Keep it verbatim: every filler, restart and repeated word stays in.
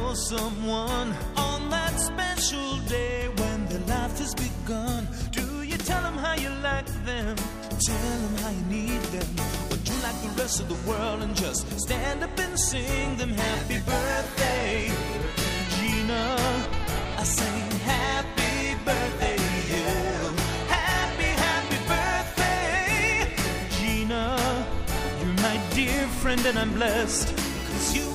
for someone on that special day when their life has begun? Do you tell them how you like them? Tell them how you need them? Or do you like the rest of the world and just stand up and sing them happy birthday? Gina, I sing happy birthday to you. Happy, happy birthday, Gina. You're my dear friend and I'm blessed, 'cause you